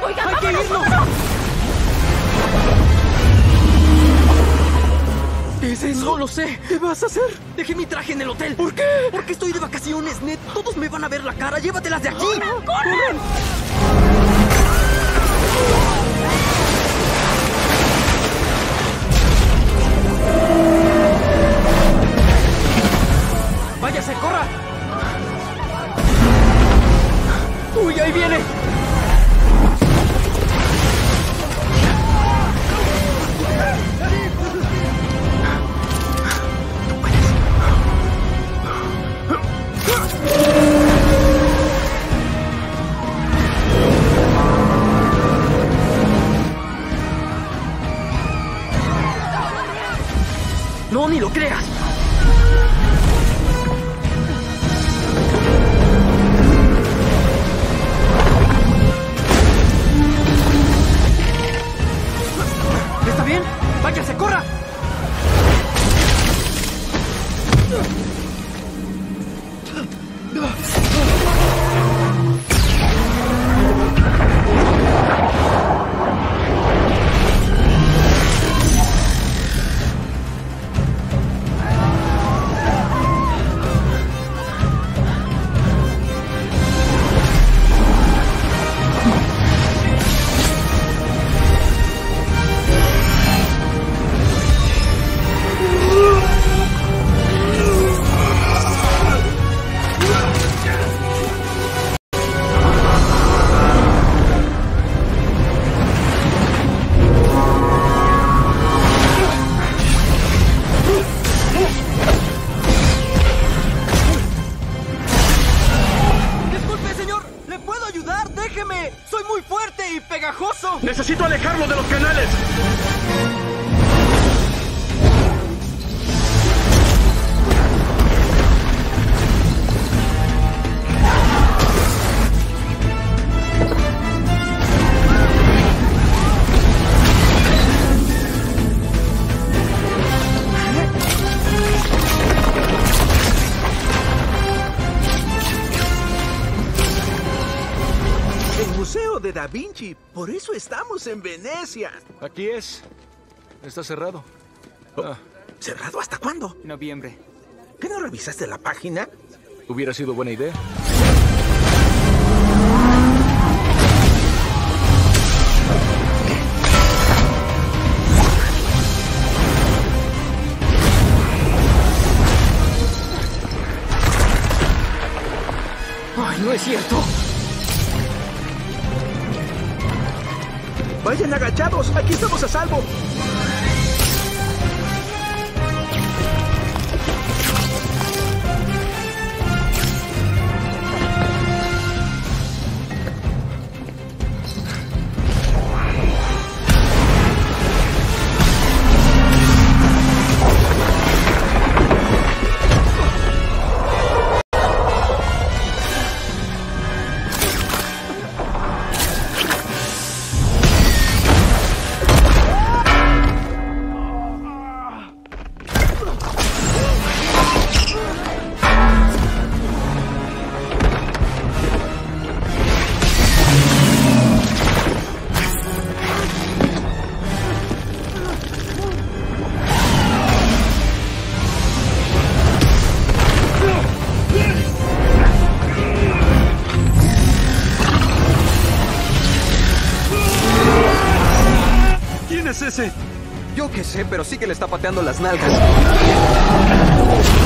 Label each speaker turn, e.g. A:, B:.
A: Oiga,
B: ¡hay que irnos! ¿Qué es eso?
C: No lo sé.
B: ¿Qué vas a hacer?
C: Dejé mi traje en el hotel.
B: ¿Por qué?
C: Porque estoy de vacaciones, Ned. Todos me van a ver la cara. Llévatelas de aquí.
B: ¡Corran!
C: ¡Váyase, corra!
B: ¡Uy, ahí viene!
C: No, ni lo creas. ¿Está bien? ¡Váyase, corra! Disculpe, señor. ¿Le puedo ayudar? Déjeme. Soy muy fuerte y pegajoso.
D: ¡Necesito alejarlo de los canales!
E: El Museo de Da Vinci. Por eso estamos en Venecia.
F: Aquí es. Está cerrado.
E: ¿Cerrado hasta cuándo?
C: Noviembre.
E: ¿Qué no revisaste la página?
F: Hubiera sido buena idea.
C: Ay, no es cierto.
E: Vayan agachados. Aquí estamos a salvo.
B: ¿Quién es ese?
C: Yo qué sé, pero sí que le está pateando las nalgas.